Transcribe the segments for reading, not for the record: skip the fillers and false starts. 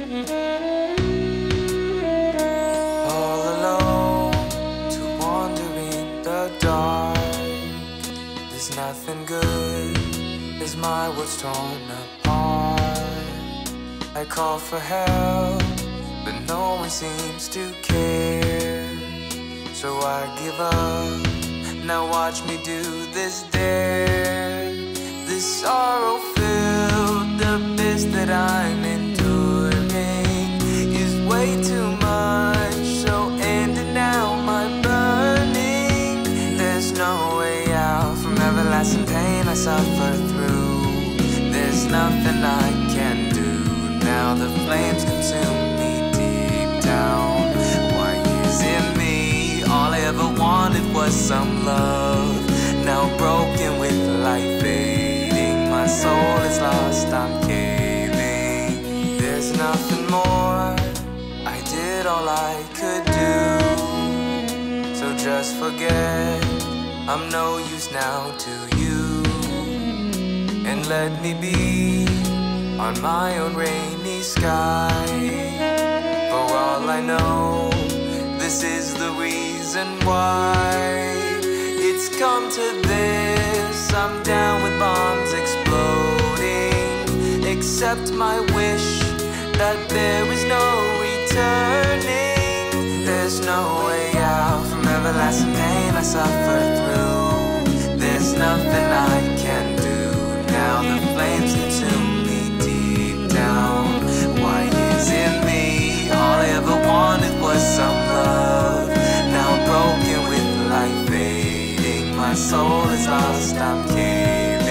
All alone to wander in the dark. There's nothing good as my world's torn apart. I call for help, but no one seems to care. So I give up, now watch me do this dare. This sorrow-filled abyss that I'm enduring is way too much, so end it now, my burning. There's no way out from everlasting pain I suffer through. There's nothing I can do, now the flames consume me deep down. Why is it me? All I ever wanted was some love, now broken with life fading. My soul is lost, I'm caving. There's nothing more, I did all I could do. So just forget, I'm no use now to you. And let me be on my own rainy sky. For all I know, this is the reason why it's come to this. I'm down with bombs exploding. Accept my wish that there is no returning. There's no way out from everlasting pain I suffer through. There's nothing I can do, now the flames consume me deep down. Why is it me? All I ever wanted was some love, now broken with life fading. My soul is lost, I'm caving.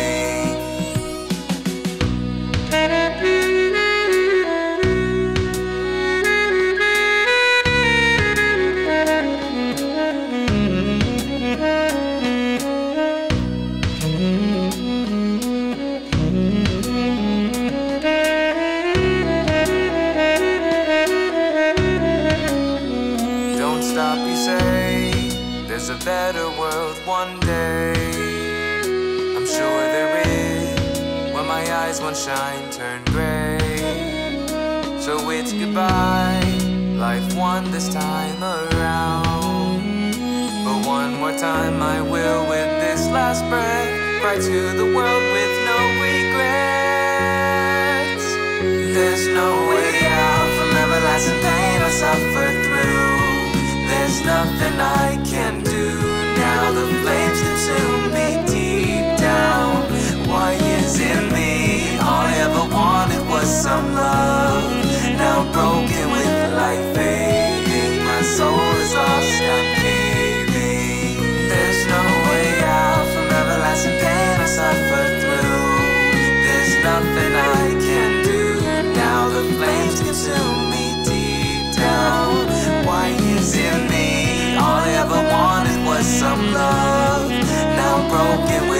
Don't stop, you say, there's a better world one day. I'm sure there is, when my eyes won't shine, turn gray. So it's goodbye, life won this time around. But one more time I will, with this last breath, cry to the world with no regrets. There's no way out from everlasting pain I suffer through. There's nothing I can do, now the flames consume me deep down. Why is it me? All I ever wanted was some love, now broken with life fading. My soul is lost, I'm caving. There's no way out from everlasting pain I suffer through. There's nothing I can do, now the flames consume me deep down. Why is it me? All I ever wanted was some love, now broken with